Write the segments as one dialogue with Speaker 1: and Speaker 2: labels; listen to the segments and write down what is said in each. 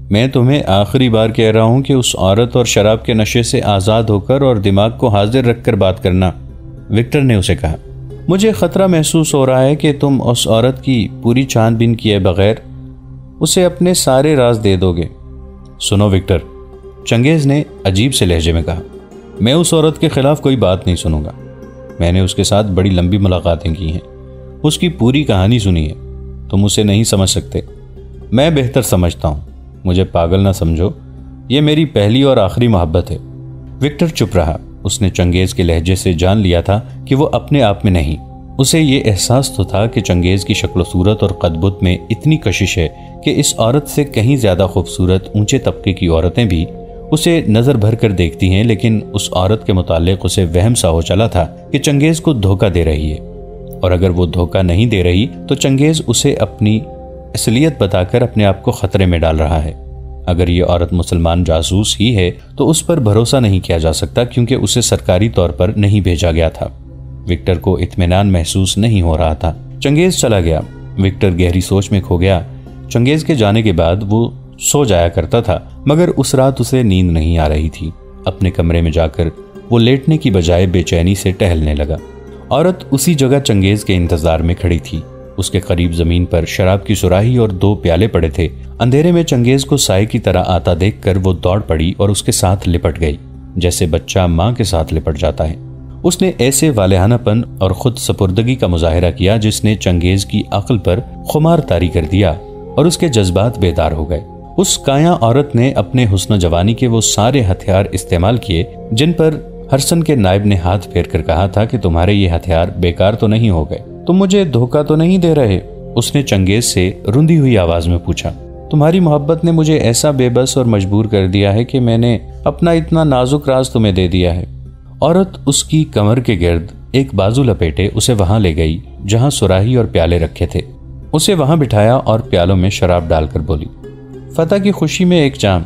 Speaker 1: میں تمہیں آخری بار کہہ رہا ہوں کہ اس عورت اور شراب کے نشے سے آزاد ہو کر اور دماغ کو حاضر رکھ کر بات کرنا، وکٹر نے اسے کہا۔ مجھے خطرہ محسوس ہو رہا ہے کہ تم اس عورت کی پوری چھان بین کیے بغیر اسے اپنے سارے راز دے دو گے۔ سنو وکٹر، چنگیز نے عجیب سے لہجے میں کہا، میں اس عورت کے خلاف کوئی بات نہیں سنوں گا۔ میں نے اس کے ساتھ بڑی لمبی ملاقاتیں کی ہیں، اس کی پوری کہانی سنی ہے۔ تم اسے نہیں سمجھ سکتے، میں بہتر سمجھتا ہوں۔ مجھے پاگل نہ سمجھو، یہ میری پہلی اور آخری محبت ہے۔ وکٹر چپ رہا۔ اس نے چنگیز کے لہجے سے جان لیا تھا کہ وہ اپنے آپ میں نہیں۔ اسے یہ احساس تو تھا کہ چنگیز کی شکل و صورت اور قد بت میں اتنی کشش ہے کہ اس عورت سے کہیں زیادہ خوبصورت اونچے طبقے کی عورتیں بھی اسے نظر بھر کر دیکھتی ہیں، لیکن اس عورت کے متعلق اسے وہم سا ہو چلا تھا کہ چنگیز کو دھوکہ دے رہی ہے، اور اگر وہ دھوکہ نہیں دے رہی تو چنگیز اسے اپنی اصلیت بتا کر اپنے آپ کو خطرے میں ڈال رہا ہے۔ اگر یہ عورت مسلمان جاسوس ہی ہے تو اس پر بھروسہ نہیں کیا جا سکتا، کیونکہ اسے سرکاری طور پر نہیں بھیجا گیا تھا۔ وکٹر کو اطمینان محسوس نہیں ہو رہا تھا۔ چنگیز چلا گیا۔ وکٹر گہری سوچ میں کھو گیا۔ چنگیز کے جانے کے بعد وہ سو جایا کرتا تھا، مگر اس رات اسے نیند نہیں آ رہی تھی۔ اپنے کمرے میں جا کر وہ لیٹنے کی بجائے بے چینی سے ٹہلنے لگا۔ عورت اسی جگہ چنگیز کے انتظار میں کھڑی تھی۔ اس کے قریب زمین پر شراب کی سراہی اور 2 پیالے پڑے تھے۔ اندھیرے میں چنگیز کو سائے کی طرح آتا دیکھ کر وہ دوڑ پڑی اور اس کے ساتھ لپٹ گئی، جیسے بچہ ماں کے ساتھ لپٹ جاتا ہے۔ اس نے ایسے والہانہ پن اور خود سپردگی کا مظاہرہ کیا جس نے چنگیز کی عقل پر خمار طاری کر دیا اور اس کے جذبات بیدار ہو گئے۔ اس کایاں عورت نے اپنے حسن و جوانی کے وہ سارے ہتھیار استعمال کیے جن پر ہرسن کے نائب نے ہاتھ پھیر کر کہا تھا کہ تمہارے یہ ہتھیار بیکار تو نہیں ہو گئے، تم مجھے دھوکہ تو نہیں دے رہے؟ اس نے چنگیز سے رندی ہوئی آواز میں پوچھا۔ تمہاری محبت نے مجھے ایسا بے بس اور مجبور کر دیا ہے کہ میں نے اپنا اتنا نازک راز تمہیں دے دیا ہے۔ عورت اس کی کمر کے گرد ایک بازو لپیٹے اسے وہاں لے گئی جہاں سراہی اور پیالے رکھے تھے۔ اسے وہاں بٹھایا اور پیالوں میں شراب ڈال کر بولی، فتح کی خوشی میں ایک جام۔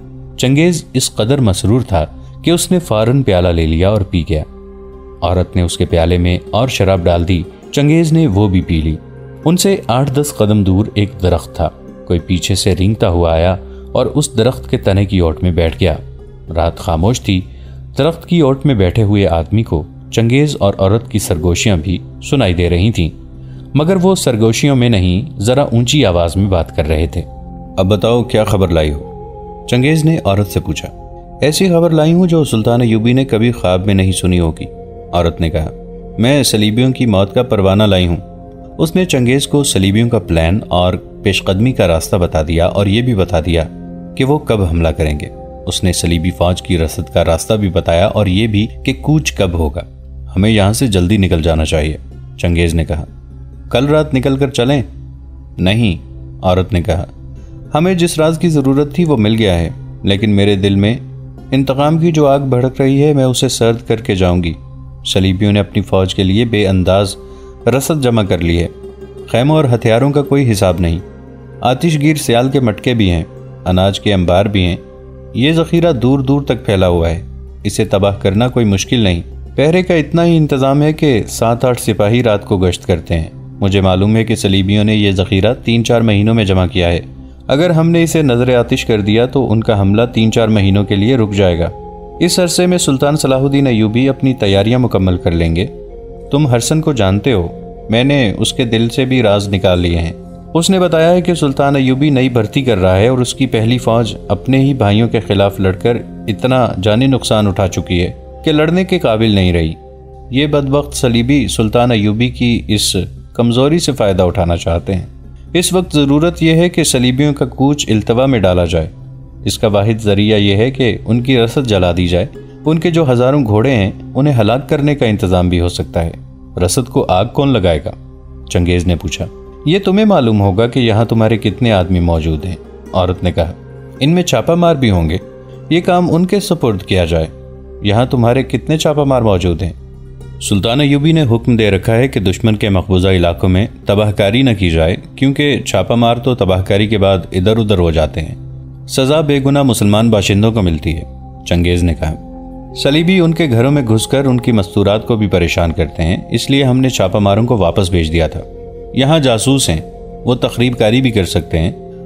Speaker 1: چنگیز اس قدر مسرور تھا کہ اس نے فوراً پیالہ لے لیا اور پی گیا۔ عورت نے اس کے پیالے میں اور شراب ڈال دی۔ چنگیز نے وہ بھی پی لی۔ ان سے 8-10 قدم دور ایک درخت تھا۔ کوئی پیچھے سے رینگتا ہوا آیا اور اس درخت کے تنے کی اوٹ میں بیٹھ گیا۔ رات خاموش تھی۔ درخت کی اوٹ میں بیٹھے ہوئے آدمی کو چنگیز اور عورت کی سرگوشیاں بھی سنائی دے رہی تھیں، مگر وہ سرگوشیوں میں نہیں، ذرا اونچی آواز میں بات کر رہے تھے۔ اب بتاؤ کیا خبر لائی ہو؟ چنگیز نے عورت سے پوچھا۔ ایسی خبر لائی ہوں جو سلطان ایوبی نے کبھی خواب میں نہیں سنی ہوگی، عورت نے کہا۔ میں سلیبیوں کی موت کا پروانہ لائی ہوں۔ اس نے چنگیز کو سلیبیوں کا پلان اور پیش قدمی کا راستہ بتا دیا اور یہ بھی بتا دیا کہ وہ کب حملہ کریں گے۔ اس نے سلیبی فوج کی رسد کا راستہ بھی بتایا اور یہ بھی کہ کوچ کب ہوگا۔ ہمیں یہاں سے جلدی نکل جانا چاہیے، چنگیز نے کہا۔ کل رات نکل کر چلیں؟ نہیں، عورت نے کہا۔ ہمیں جس راز کی ضرورت تھی وہ مل گیا ہے، لیکن میرے دل میں انتقام کی جو آگ بھڑک رہی ہے میں اسے سرد کر کے جاؤں گی۔ سلیبیوں نے اپنی فوج کے لیے بے انداز رسد جمع کر لی ہے۔ خیموں اور ہتھیاروں کا کوئی حساب نہیں۔ آتش گیر سیال کے مٹکے بھی ہیں، اناج کے انبار بھی ہیں۔ یہ ذخیرہ دور دور تک پھیلا ہوا ہے، اسے تباہ کرنا کوئی مشکل نہیں۔ پہرے کا اتنا ہی انتظام ہے کہ 7-8 سپاہی رات کو گشت کرتے ہیں۔ مجھے معلوم ہے کہ سلیبیوں نے یہ ذخیرہ 3-4 مہینوں میں جمع کیا ہے۔ اگر ہم نے اسے نظر آتش کر دیا تو ان کا حملہ 3-4 مہینوں کے لیے رک جائے گا۔ اس عرصے میں سلطان صلاح الدین ایوبی اپنی تیاریاں مکمل کر لیں گے۔ تم ہرسن کو جانتے ہو، میں نے اس کے دل سے بھی راز نکال لیے ہیں۔ اس نے بتایا ہے کہ سلطان ایوبی نئی بھرتی کر رہا ہے اور اس کی پہلی فوج اپنے ہی بھائیوں کے خلاف لڑ کر اتنا جانی نقصان اٹھا چکی ہے کہ لڑنے کے قابل نہیں رہی۔ یہ بدبخت سلیبی سلطان ایوبی کی اس کمزوری سے فائدہ اٹھانا چاہتے ہیں۔ اس وقت ضرورت یہ ہے کہ سلیبیوں کا کوچ التوا میں ڈالا جائے۔ اس کا واحد ذریعہ یہ ہے کہ ان کی رسد جلا دی جائے۔ ان کے جو ہزاروں گھوڑے ہیں انہیں ہلاک کرنے کا انتظام بھی ہو سکتا ہے۔ رسد کو آگ کون لگائے گا؟ چنگیز نے پوچھا۔ یہ تمہیں معلوم ہوگا کہ یہاں تمہارے کتنے آدمی موجود ہیں، عورت نے کہا۔ ان میں چھاپہ مار بھی ہوں گے، یہ کام ان کے سپرد کیا جائے۔ یہاں تمہارے کتنے چھاپہ مار موجود ہیں؟ سلطان ایوبی نے حکم دے رکھا ہے کہ دشمن کے مقبوضہ علاقوں میں تباہ کاری نہ کی جائے، کیونکہ چھاپہ مار تو تباہ کاری کے بعد ادھر ادھر ہو جاتے ہیں۔ سزا بے گناہ مسلمان باشندوں کو ملتی ہے، چنگیز نے کہا۔ سلیبی ان کے گھروں میں گھس کر ان کی مستورات کو بھی پریشان کرتے ہیں، اس لیے ہم نے چھاپہ ماروں کو واپس بھیج دیا تھا۔ یہاں جاسوس ہیں، وہ تخریب کاری بھی کر سکتے ہیں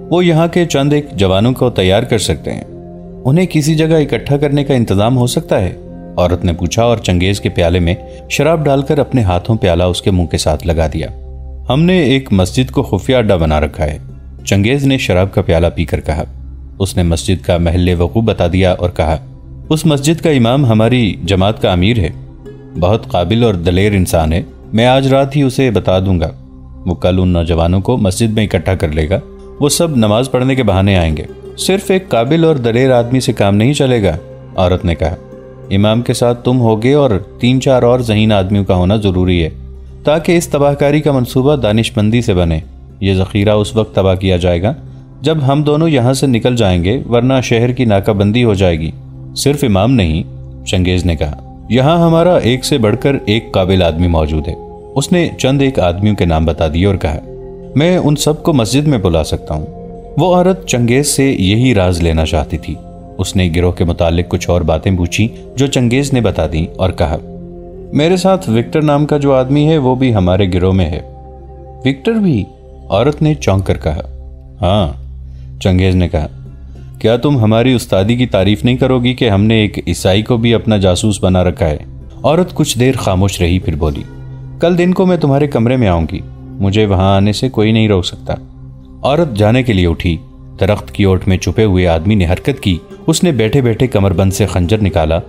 Speaker 1: وہ یہاں کے چند ایک جوانوں کو تیار کر سکتے ہیں۔ انہیں کسی جگہ اکٹھا کرنے کا انتظام ہو سکتا ہے؟ عورت نے پوچھا اور چنگیز کے پیالے میں شراب ڈال کر اپنے ہاتھوں پیالہ اس کے منہ کے ساتھ لگا دیا۔ ہم نے ایک مسجد کو خفیہ اڈا بنا رکھا ہے، چنگیز نے شراب کا پیالہ پی کر کہا۔ اس نے مسجد کا محل وقوع بتا دیا اور کہا، اس مسجد کا امام ہماری جماعت کا امیر ہے، بہت قابل اور دلیر انسان ہے، میں آج رات ہی اسے بتا دوں گا۔ وہ کل ان نوجوانوں کو مسجد میں اکٹھا کر لے گا، وہ سب نماز پڑھنے کے بہانے آئیں گے۔ صرف ایک قابل اور دلیر آدمی سے کام نہیں چلے گا، عورت نے کہا۔ امام کے ساتھ تم ہوگے اور 3-4 اور ذہین آدمیوں کا ہونا ضروری ہے تاکہ اس تباہ کاری کا منصوبہ دانش مندی سے بنے۔ یہ ذخیرہ اس وقت تباہ کیا جائے گا جب ہم دونوں یہاں سے نکل جائیں گے، ورنہ شہر کی ناکہ بندی ہو جائے گی۔ صرف امام نہیں، چنگیز نے کہا، یہاں ہمارا ایک سے بڑھ کر ایک قابل آدمی موجود ہے۔ اس نے چند ایک آدمیوں کے نام بتا دیے اور کہا، میں ان سب کو مسجد میں بلا سکتا ہوں۔ وہ عورت چنگیز سے یہی راز لینا چاہتی تھی۔ اس نے گروہ کے متعلق کچھ اور باتیں پوچھی جو چنگیز نے بتا دیں اور کہا، میرے ساتھ وکٹر نام کا جو آدمی ہے وہ بھی ہمارے گروہ میں ہے۔ وکٹر بھی؟ عورت نے چونک کر کہا۔ ہاں، چنگیز نے کہا، کیا تم ہماری استادی کی تعریف نہیں کرو گی کہ ہم نے ایک عیسائی کو بھی اپنا جاسوس بنا رکھا ہے؟ عورت کچھ دیر خاموش رہی، پھر بولی، کل دن کو میں تمہارے کمرے میں آؤں گی، مجھے وہاں آنے سے کوئی نہیں روک سکتا۔ عورت جانے کے لیے اٹھی۔ درخت کی اوٹ میں چھپے ہوئے آدمی نے حرکت کی۔ اس نے بیٹھے بیٹھے کمر بند سے خنجر نکالا۔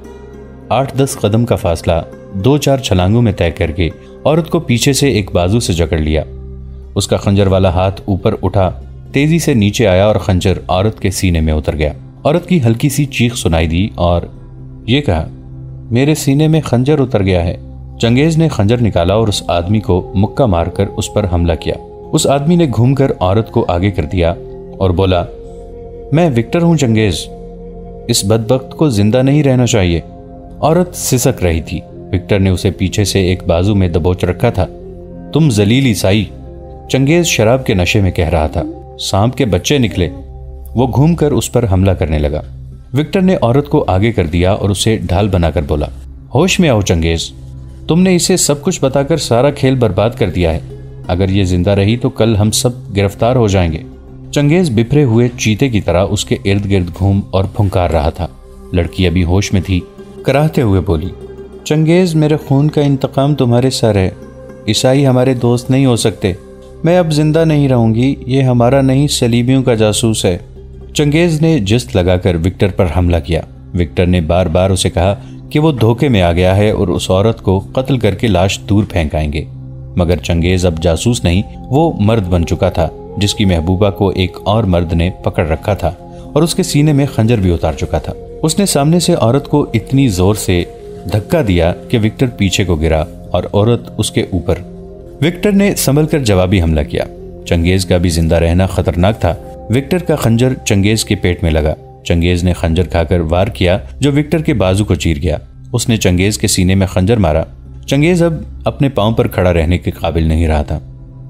Speaker 1: 8-10 قدم کا فاصلہ 2-4 چھلانگوں میں طے کر کے عورت کو پیچھے سے ایک بازو سے جکڑ لیا۔ اس کا خنجر والا ہاتھ اوپر اٹھا، تیزی سے نیچے آیا اور خنجر عورت کے سینے میں اتر گیا۔ عورت کی ہلکی سی چیخ سنائی دی اور یہ کہا، میرے سینے میں خنجر اتر گیا ہے۔ چنگیز نے خنجر نکالا اور اس آدمی کو مکہ مار کر اس پر حملہ کیا۔ اس آدمی نے گھوم کر عورت کو آگے کر دیا اور بولا، میں وکٹر ہوں چنگیز، اس بدبخت کو زندہ نہیں رہنا چاہیے۔ عورت سسک رہی تھی۔ وکٹر نے اسے پیچھے سے ایک بازو میں دبوچ رکھا تھا۔ تم ذلیل عیسائی، چنگیز شراب کے نشے میں کہہ رہا تھا، سانپ کے بچے نکلے۔ وہ گھوم کر اس پر حملہ کرنے لگا۔ وکٹر نے عورت کو آگے کر دیا اور اسے ڈھال بنا کر بولا، ہوش میں آؤ چنگیز، تم نے اسے سب کچھ بتا کر سارا کھیل برباد کر دیا ہے۔ اگر یہ زندہ رہی تو کل ہم سب گرفتار ہو جائیں گے۔ چنگیز بپھرے ہوئے چیتے کی طرح اس کے ارد گرد گھوم اور پھنکار رہا تھا۔ لڑکی ابھی ہوش میں تھی، کراہتے ہوئے بولی، چنگیز میرے خون کا انتقام تمہارے سر ہے، عیسائی ہمارے دوست نہیں ہو سکتے، میں اب زندہ نہیں رہوں گی، یہ ہمارا نہیں سلیبیوں کا جاسوس ہے۔ چنگیز نے جست لگا کر وکٹر پر حملہ کیا۔ وکٹر نے بار بار اسے کہا کہ وہ دھوکے میں آ گیا ہے اور اس عورت کو قتل کر کے لاش دور پھینکائیں گے، مگر چنگیز اب جاسوس نہیں، وہ مرد بن چکا تھا جس کی محبوبہ کو ایک اور مرد نے پکڑ رکھا تھا اور اس کے سینے میں خنجر بھی اتار چکا تھا۔ اس نے سامنے سے عورت کو اتنی زور سے دھکا دیا کہ وکٹر پیچھے کو گرا اور عورت اس کے اوپر۔ وکٹر نے سنبھل کر جوابی حملہ کیا۔ چنگیز کا بھی زندہ رہنا خطرناک تھا۔ وکٹر کا خنجر چنگیز کے پیٹ میں لگا۔ چنگیز نے خنجر کھا کر وار کیا جو وکٹر کے بازو کو چیر گیا۔ اس نے چنگیز کے سینے میں خنجر مارا۔ چنگیز اب اپنے پاؤں پر کھڑا رہنے کے قابل نہیں رہا تھا۔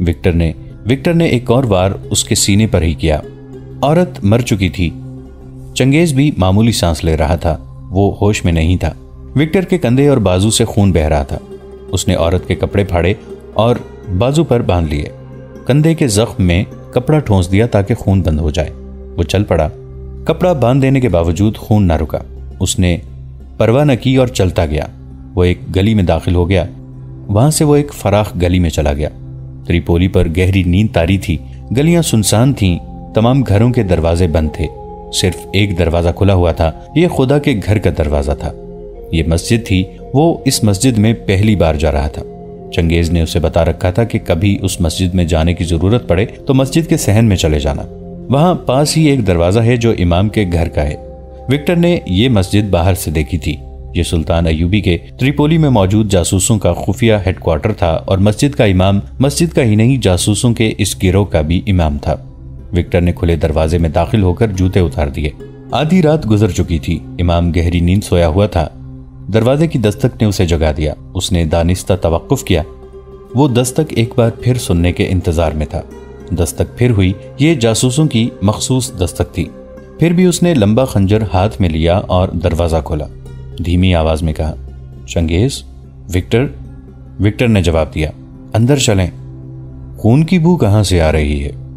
Speaker 1: وکٹر نے ایک اور وار اس کے سینے پر ہی کیا۔ عورت مر چکی تھی۔ چنگیز بھی معمولی سانس لے رہا تھا، وہ ہوش میں نہیں تھا۔ وکٹر کے کندھے اور بازو سے خون بہہ رہا تھا۔ اس نے عورت کے کپڑے پھاڑے اور بازو پر باندھ لیے۔ کندھے کے زخم میں کپڑا ٹھونس دیا تاکہ خون بند ہو جائے۔ وہ چل پڑا۔ کپڑا باندھ دینے کے باوجود خون نہ رکا۔ اس نے پرواہ نہ کی اور چلتا گیا۔ وہ ایک گلی میں داخل ہو گیا۔ وہاں سے وہ ایک فراخ گلی میں چلا گیا۔ تریپولی پر گہری نیند تاری تھی۔ گلیاں سنسان تھیں، تمام گھروں کے دروازے بند تھے۔ صرف ایک دروازہ کھلا ہوا تھا، یہ خدا کے گھر کا دروازہ تھا۔ یہ مسجد تھی۔ وہ اس مسجد میں پہلی بار جا رہا تھا۔ چنگیز نے اسے بتا رکھا تھا کہ کبھی اس مسجد میں جانے کی ضرورت پڑے تو مسجد کے صحن میں چلے جانا، وہاں پاس ہی ایک دروازہ ہے جو امام کے گھر کا ہے۔ وکٹر نے یہ مسجد باہر سے دیکھی تھی۔ یہ سلطان ایوبی کے تریپولی میں موجود جاسوسوں کا خفیہ ہیڈ کوارٹر تھا اور مسجد کا امام مسجد کا ہی نہیں جاسوسوں کے اس گروہ کا بھی امام تھا۔ وکٹر نے کھلے دروازے میں داخل ہو کر جوتے اتار دیے۔ آدھی رات گزر چکی تھی۔ امام گہری نیند سویا ہوا تھا۔ دروازے کی دستک نے اسے جگا دیا۔ اس نے دانستہ توقف کیا۔ وہ دستک ایک بار پھر سننے کے انتظار میں تھا۔ دستک پھر ہوئی۔ یہ جاسوسوں کی مخصوص دستک تھی۔ پھر بھی اس نے لمبا خنجر ہاتھ میں لیا اور دروازہ کھولا۔ دھیمی آواز میں کہا، چنگیز؟ وکٹر؟ وکٹر نے جواب دیا، اندر چلیں۔ خون کی بو کہاں سے آ رہی ہے؟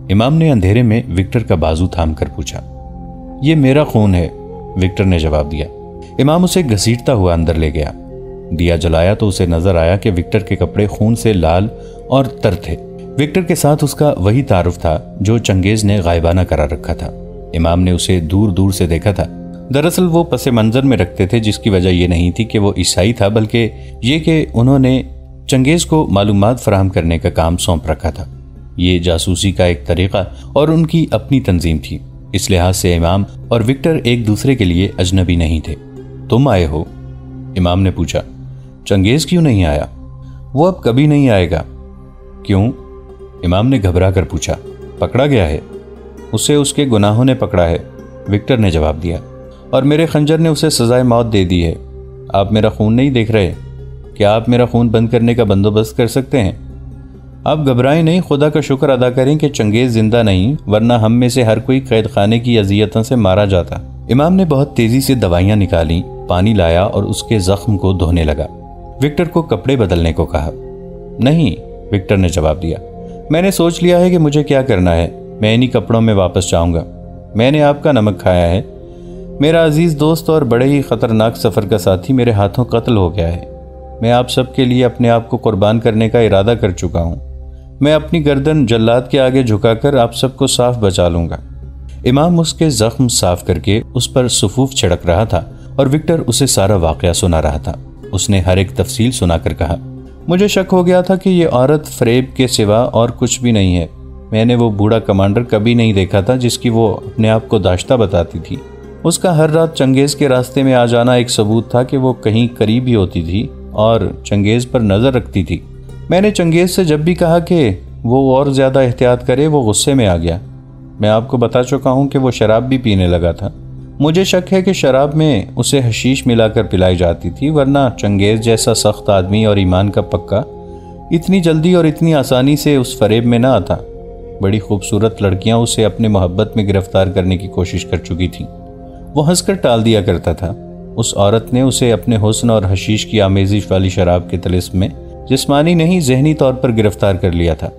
Speaker 1: امام نے اندھیرے میں وکٹر کا بازو تھام کر پوچھا۔ یہ میرا خون ہے، وکٹر نے جواب دیا۔ امام اسے گھسیٹتا ہوا اندر لے گیا۔ دیا جلایا تو اسے نظر آیا کہ وکٹر کے کپڑے خون سے لال اور تر تھے۔ وکٹر کے ساتھ اس کا وہی تعارف تھا جو چنگیز نے غائبانہ کرا رکھا تھا۔ امام نے اسے دور دور سے دیکھا تھا۔ دراصل وہ پس منظر میں رکھتے تھے، جس کی وجہ یہ نہیں تھی کہ وہ عیسائی تھا، بلکہ یہ کہ انہوں نے چنگیز کو معلومات فراہم کرنے کا کام سونپ رکھا تھا۔ یہ جاسوسی کا ایک طریقہ اور ان کی اپنی تنظیم تھی۔ اس لحاظ سے امام اور وکٹر ایک دوسرے کے لیے اجنبی نہیں تھے۔ تم آئے ہو؟ امام نے پوچھا۔ چنگیز کیوں نہیں آیا؟ وہ اب کبھی نہیں آئے گا۔ کیوں؟ امام نے گھبرا کر پوچھا۔ پکڑا گیا ہے؟ اسے اس کے گناہوں نے پکڑا ہے، وکٹر نے جواب دیا، اور میرے خنجر نے اسے سزائے موت دے دی ہے۔ آپ میرا خون نہیں دیکھ رہے؟ کیا آپ میرا خون بند کرنے کا بندوبست کر سکتے ہیں؟ آپ گھبرائیں نہیں، خدا کا شکر ادا کریں کہ چنگیز زندہ نہیں، ورنہ ہم میں سے ہر کوئی قید خانے کی اذیتوں سے مارا جاتا۔ امام نے بہت تیزی سے دوائیاں نکالیں، پانی لایا اور اس کے زخم کو دھونے لگا۔ وکٹر کو کپڑے بدلنے کو کہا۔ نہیں، وکٹر نے جواب دیا، میں نے سوچ لیا ہے کہ مجھے کیا کرنا ہے۔ میں انہی کپڑوں میں واپس جاؤں گا۔ میں نے آپ کا نمک کھایا ہے۔ میرا عزیز دوست اور بڑے ہی خطرناک سفر کا ساتھی میرے ہاتھوں قتل ہو گیا ہے۔ میں آپ سب کے لیے اپنے آپ کو قربان کرنے کا ارادہ کر چکا ہوں۔ میں اپنی گردن جلاد کے آگے جھکا کر آپ سب کو صاف بچا لوں گا۔ امام اس کے زخم صاف کر کے اس پر صفوف چھڑک رہا تھا اور وکٹر اسے سارا واقعہ سنا رہا تھا۔ اس نے ہر ایک تفصیل سنا کر کہا، مجھے شک ہو گیا تھا کہ یہ عورت فریب کے سوا اور کچھ بھی نہیں ہے۔ میں نے وہ بوڑھا کمانڈر کبھی نہیں دیکھا تھا جس کی وہ اپنے آپ کو داشتہ بتاتی تھی۔ اس کا ہر رات چنگیز کے راستے میں آ جانا ایک ثبوت تھا کہ وہ کہیں قریب ہی ہوتی تھی اور چنگیز پر نظر رکھتی تھی۔ میں نے چنگیز سے جب بھی کہا کہ وہ اور زیادہ احتیاط کرے، وہ غصے میں آ گیا۔ میں آپ کو بتا چکا ہوں کہ وہ شراب بھی پینے لگا تھا۔ مجھے شک ہے کہ شراب میں اسے حشیش ملا کر پلائی جاتی تھی، ورنہ چنگیز جیسا سخت آدمی اور ایمان کا پکا اتنی جلدی اور اتنی آسانی سے اس فریب میں نہ آتا۔ بڑی خوبصورت لڑکیاں اسے اپنے محبت میں گرفتار کرنے کی کوشش کر چکی تھیں۔ وہ ہنس کر ٹال دیا کرتا تھا۔ اس عورت نے اسے اپنے حسن اور حشیش کی آمیزش والی شراب کے طلسم میں جسمانی نہیں ذہنی طور پر گرفتار کر لیا تھا۔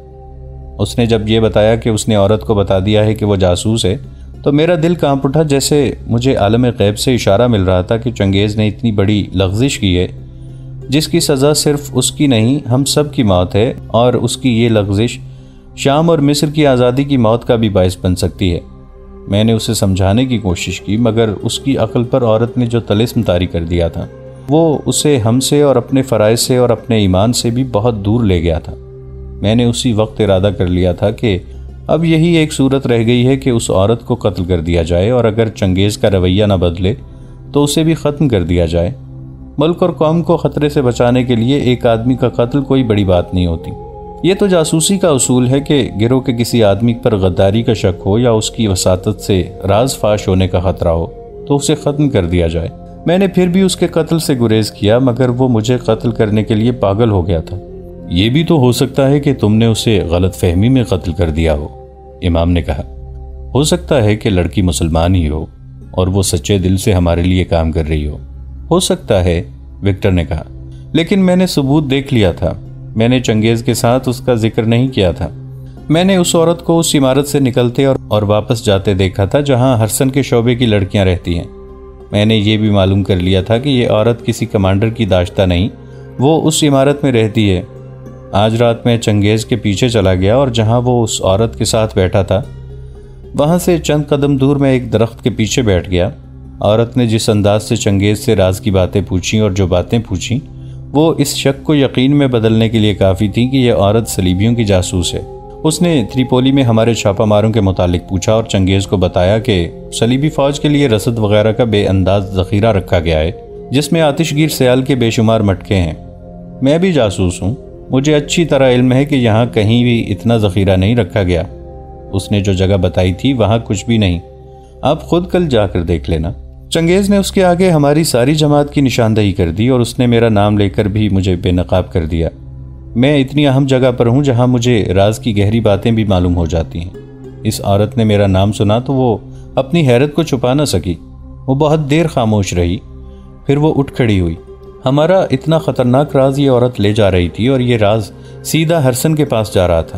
Speaker 1: اس نے جب یہ بتایا کہ اس نے عورت کو بتا دیا ہے کہ وہ جاسوس ہے، تو میرا دل کانپ اٹھا، جیسے مجھے عالم غیب سے اشارہ مل رہا تھا کہ چنگیز نے اتنی بڑی لغزش کی ہے جس کی سزا صرف اس کی نہیں ہم سب کی موت ہے، اور اس کی یہ لغزش شام اور مصر کی آزادی کی موت کا بھی باعث بن سکتی ہے۔ میں نے اسے سمجھانے کی کوشش کی، مگر اس کی عقل پر عورت نے جو طلسم طاری کر دیا تھا وہ اسے ہم سے اور اپنے فرائض سے اور اپنے ایمان سے بھی بہت دور لے گیا تھا۔ میں نے اسی وقت ارادہ کر لیا تھا کہ اب یہی ایک صورت رہ گئی ہے کہ اس عورت کو قتل کر دیا جائے، اور اگر چنگیز کا رویہ نہ بدلے تو اسے بھی ختم کر دیا جائے۔ ملک اور قوم کو خطرے سے بچانے کے لیے ایک آدمی کا قتل کوئی بڑی بات نہیں ہوتی۔ یہ تو جاسوسی کا اصول ہے کہ گروہ کے کسی آدمی پر غداری کا شک ہو یا اس کی وساطت سے راز فاش ہونے کا خطرہ ہو تو اسے ختم کر دیا جائے۔ میں نے پھر بھی اس کے قتل سے گریز کیا، مگر وہ مجھے قتل کرنے کے لیے پاگل ہو گیا تھا۔ یہ بھی تو ہو سکتا ہے کہ تم نے اسے غلط فہمی میں قتل کر دیا ہو، امام نے کہا۔ ہو سکتا ہے کہ لڑکی مسلمان ہی ہو اور وہ سچے دل سے ہمارے لیے کام کر رہی ہو سکتا ہے، وکٹر نے کہا، لیکن میں نے ثبوت دیکھ لیا تھا۔ میں نے چنگیز کے ساتھ اس کا ذکر نہیں کیا تھا۔ میں نے اس عورت کو اس عمارت سے نکلتے اور واپس جاتے دیکھا تھا جہاں ہرسن کے شعبے کی لڑکیاں رہتی ہیں۔ میں نے یہ بھی معلوم کر لیا تھا کہ یہ عورت کسی کمانڈر کی داشتہ نہیں، وہ اس عمارت میں رہتی ہے۔ آج رات میں چنگیز کے پیچھے چلا گیا اور جہاں وہ اس عورت کے ساتھ بیٹھا تھا وہاں سے چند قدم دور میں ایک درخت کے پیچھے بیٹھ گیا۔ عورت نے جس انداز سے چنگیز سے راز کی باتیں پوچھیں اور جو باتیں پوچھیں وہ اس شک کو یقین میں بدلنے کے لیے کافی تھی کہ یہ عورت صلیبیوں کی جاسوس ہے۔ اس نے تریپولی میں ہمارے چھاپہ ماروں کے متعلق پوچھا اور چنگیز کو بتایا کہ صلیبی فوج کے لیے رسد وغیرہ کا بے انداز ذخیرہ رکھا گیا ہے جس میں آتش گیر سیال کے بے شمار مٹکے ہیں۔ میں بھی جاسوس ہوں، مجھے اچھی طرح علم ہے کہ یہاں کہیں بھی اتنا ذخیرہ نہیں رکھا گیا۔ اس نے جو جگہ بتائی تھی وہاں کچھ بھی نہیں، آپ خود کل جا کر دیکھ لینا۔ چنگیز نے اس کے آگے ہماری ساری جماعت کی نشاندہی کر دی اور اس نے میرا نام لے کر بھی مجھے بے نقاب کر دیا۔ میں اتنی اہم جگہ پر ہوں جہاں مجھے راز کی گہری باتیں بھی معلوم ہو جاتی ہیں۔ اس عورت نے میرا نام سنا تو وہ اپنی حیرت کو چھپا نہ سکی۔ وہ بہت دیر خاموش رہی، پھر وہ اٹھ کھڑی ہوئی۔ ہمارا اتنا خطرناک راز یہ عورت لے جا رہی تھی اور یہ راز سیدھا ہرسن کے پاس جا رہا تھا۔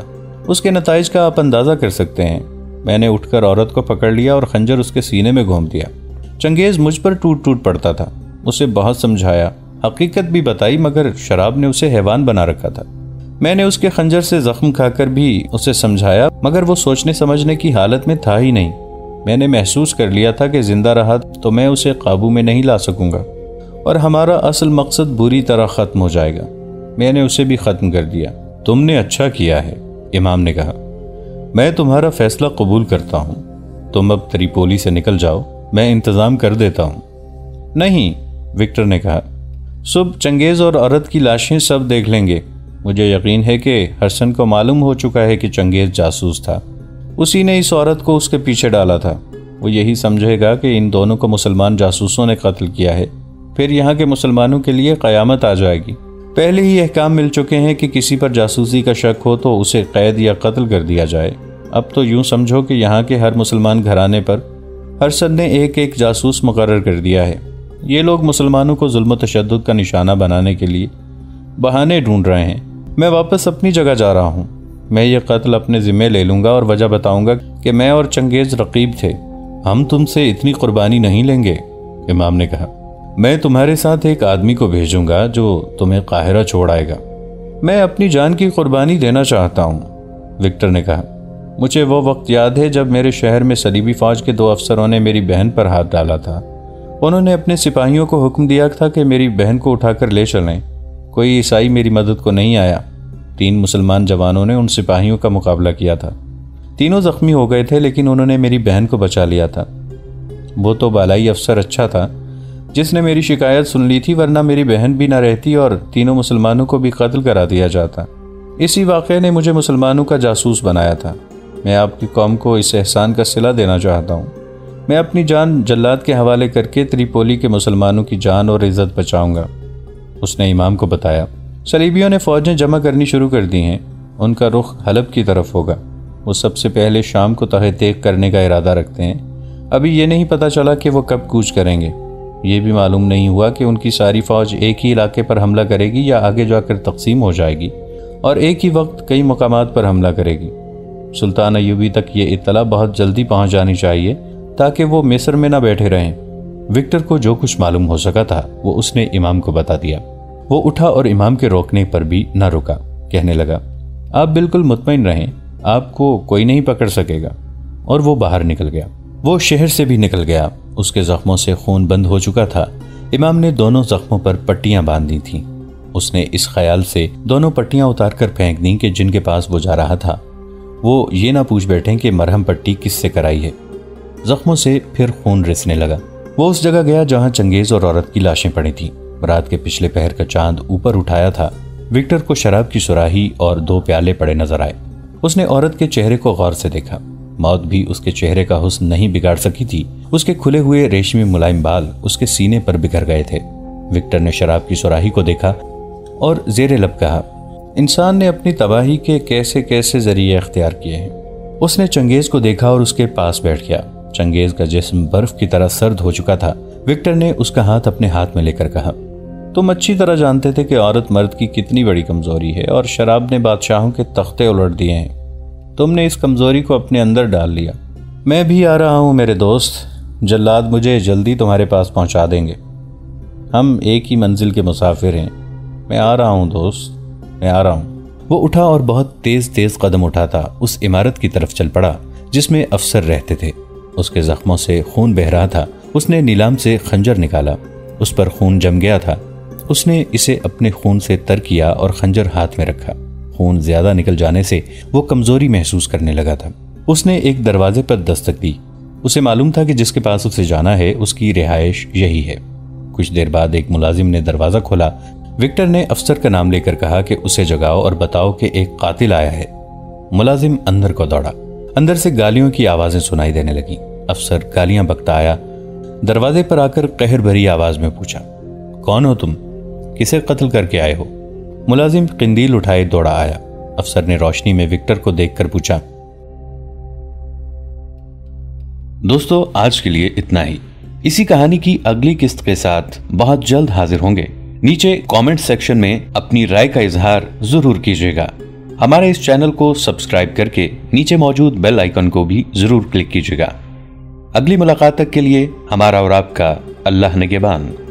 Speaker 1: اس کے نتائج کا آپ اندازہ کر سکتے ہیں۔ میں نے اٹھ کر عورت کو پکڑ لیا اور خنجر اس کے سینے میں گھوم دیا۔ چنگیز مجھ پر ٹوٹ ٹوٹ پڑتا تھا۔ اسے بہت سمجھایا، حقیقت بھی بتائی، مگر شراب نے اسے حیوان بنا رکھا تھا۔ میں نے اس کے خنجر سے زخم کھا کر بھی اسے سمجھایا، مگر وہ سوچنے سمجھنے کی حالت میں تھا ہی نہیں۔ میں نے محسوس کر لیا تھا کہ زندہ رہا تو میں اسے قابو میں نہیں لا سکوں گا اور ہمارا اصل مقصد بری طرح ختم ہو جائے گا۔ میں نے اسے بھی ختم کر دیا۔ تم نے اچھا کیا ہے، امام نے کہا۔ میں تمہارا فیصلہ قبول کرتا ہوں۔ تم اب تریپولی سے نکل جاؤ، میں انتظام کر دیتا ہوں۔ نہیں، وکٹر نے کہا، صبح چنگیز اور عورت کی لاشیں سب دیکھ لیں گے۔ مجھے یقین ہے کہ ہرسن کو معلوم ہو چکا ہے کہ چنگیز جاسوس تھا۔ اسی نے اس عورت کو اس کے پیچھے ڈالا تھا۔ وہ یہی سمجھے گا کہ ان دونوں کو مسلمان جاسوسوں نے قتل کیا ہے، پھر یہاں کے مسلمانوں کے لیے قیامت آ جائے گی۔ پہلے ہی احکام مل چکے ہیں کہ کسی پر جاسوسی کا شک ہو تو اسے قید یا قتل کر دیا جائے۔ اب تو یوں سمجھو کہ یہاں کے ہر مسلمان گھرانے پر ہرسن نے ایک ایک جاسوس مقرر کر دیا ہے۔ یہ لوگ مسلمانوں کو ظلم و تشدد کا نشانہ بنانے کے لیے بہانے ڈھونڈ رہے ہیں۔ میں واپس اپنی جگہ جا رہا ہوں۔ میں یہ قتل اپنے ذمے لے لوں گا اور وجہ بتاؤں گا کہ میں اور چنگیز رقیب تھے۔ ہم تم سے اتنی قربانی نہیں لیں گے، امام نے کہا۔ میں تمہارے ساتھ ایک آدمی کو بھیجوں گا جو تمہیں قاہرہ چھوڑ آئے گا۔ میں اپنی جان کی قربانی دینا چاہتا ہوں، وکٹر نے کہا۔ مجھے وہ وقت یاد ہے جب میرے شہر میں صلیبی فوج کے 2 افسروں نے میری بہن پر ہاتھ ڈالا تھا۔ انہوں نے اپنے سپاہیوں کو حکم دیا تھا کہ میری بہن کو اٹھا کر لے چلیں۔ کوئی عیسائی میری مدد کو نہیں آیا۔ 3 مسلمان جوانوں نے ان سپاہیوں کا مقابلہ کیا تھا۔ تینوں زخمی ہو گئے تھے، لیکن انہوں نے میری بہن کو بچا لیا تھا۔ وہ تو بالائی افسر اچھا تھا جس نے میری شکایت سن لی تھی، ورنہ میری بہن بھی نہ رہتی اور تینوں مسلمانوں کو بھی قتل کرا دیا جاتا۔ اسی واقعے نے مجھے مسلمانوں کا جاسوس بنایا تھا۔ میں آپ کی قوم کو اس احسان کا صلہ دینا چاہتا ہوں۔ میں اپنی جان جلاد کے حوالے کر کے تریپولی کے مسلمانوں کی جان اور عزت بچاؤں گا، اس نے امام کو بتایا۔ صلیبیوں نے فوجیں جمع کرنی شروع کر دی ہیں۔ ان کا رخ حلب کی طرف ہوگا۔ وہ سب سے پہلے شام کو تریخ کرنے کا ارادہ رکھتے ہیں۔ ابھی یہ نہیں پتہ چلا کہ وہ کب کوچ کریں گے۔ یہ بھی معلوم نہیں ہوا کہ ان کی ساری فوج ایک ہی علاقے پر حملہ کرے گی یا آگے جا کر تقسیم ہو جائے گی اور ایک ہی وقت کئی مقامات پر حملہ کرے گی۔ سلطان ایوبی تک یہ اطلاع بہت جلدی پہنچ جانی چاہیے تاکہ وہ مصر میں نہ بیٹھے رہیں۔ وکٹر کو جو کچھ معلوم ہو سکا تھا وہ اس نے امام کو بتا دیا۔ وہ اٹھا اور امام کے روکنے پر بھی نہ رکا، کہنے لگا، آپ بالکل مطمئن رہیں، آپ کو کوئی نہیں پکڑ سکے گا۔ اور وہ باہر نکل گیا۔ وہ شہر سے بھی نکل گیا۔ اس کے زخموں سے خون بند ہو چکا تھا۔ امام نے دونوں زخموں پر پٹیاں باندھ دی تھیں۔ اس نے اس خیال سے دونوں پٹیاں اتار کر پھینک دیں کہ جن کے پاس وہ جا رہا تھا وہ یہ نہ پوچھ بیٹھیں کہ مرہم پٹی کس سے کرائی ہے۔ زخموں سے پھر خون رسنے لگا۔ وہ اس جگہ گیا جہاں چنگیز اور عورت کی لاشیں پڑی تھیں۔ رات کے پچھلے پہر کا چاند اوپر اٹھایا تھا۔ وکٹر کو شراب کی سراہی اور 2 پیالے پڑے نظر آئے۔ اس نے عورت کے چہرے کو غور سے دیکھا۔ موت بھی اس کے چہرے کا حسن نہیں بگاڑ سکی تھی۔ اس کے کھلے ہوئے ریشمی ملائم بال اس کے سینے پر بکھر گئے تھے۔ وکٹر نے شراب کی سراہی کو دیکھا اور زیر لب کہا، انسان نے اپنی تباہی کے کیسے کیسے ذریعے اختیار کیے ہیں۔ اس نے چنگیز کو دیکھا اور اس کے پاس بیٹھ گیا۔ چنگیز کا جسم برف کی طرح سرد ہو چکا تھا۔ وکٹر نے اس کا ہاتھ اپنے ہاتھ میں لے کر کہا، تم اچھی طرح جانتے تھے کہ عورت مرد کی کتنی بڑی کمزوری ہے اور شراب نے بادشاہوں کے تختے الٹ دیے ہیں۔ تم نے اس کمزوری کو اپنے اندر ڈال لیا۔ میں بھی آ رہا ہوں میرے دوست، جلاد مجھے جلدی تمہارے پاس پہنچا دیں گے۔ ہم ایک ہی منزل کے مسافر ہیں۔ میں آ رہا ہوں دوست، میں آ رہا ہوں۔ وہ اٹھا اور بہت تیز تیز قدم اٹھاتا اس عمارت کی طرف چل پڑا جس میں افسر رہتے تھے۔ اس کے زخموں سے خون بہہ رہا تھا۔ اس نے نیلام سے خنجر نکالا۔ اس پر خون جم گیا تھا۔ اس نے اسے اپنے خون سے تر کیا اور خنجر ہاتھ میں رکھا۔ خون زیادہ نکل جانے سے وہ کمزوری محسوس کرنے لگا تھا۔ اس نے ایک دروازے پر دستک دی۔ اسے معلوم تھا کہ جس کے پاس اسے جانا ہے اس کی رہائش یہی ہے۔ کچھ دیر بعد ایک ملازم نے دروازہ کھولا۔ وکٹر نے افسر کا نام لے کر کہا کہ اسے جگاؤ اور بتاؤ کہ ایک قاتل آیا ہے۔ ملازم اندر کو دوڑا۔ اندر سے گالیوں کی آوازیں سنائی دینے لگیں۔ افسر گالیاں بکتا آیا۔ دروازے پر آ کر قہر بھری آواز میں پوچھا، کون ہو تم؟ کسے قتل کر کے آئے ہو؟ ملازم قندیل اٹھائے دوڑا آیا۔ افسر نے روشنی میں وکٹر کو دیکھ کر پوچھا۔ دوستو، آج کے لیے اتنا ہی۔ اسی کہانی کی اگلی قسط کے ساتھ بہت جلد حاضر ہوں گے۔ نیچے کامنٹ سیکشن میں اپنی رائے کا اظہار ضرور کیجیے گا۔ ہمارے اس چینل کو سبسکرائب کر کے نیچے موجود بیل آئیکن کو بھی ضرور کلک کیجیے گا۔ اگلی ملاقات تک کے لیے ہمارا اور آپ کا اللہ نگہبان۔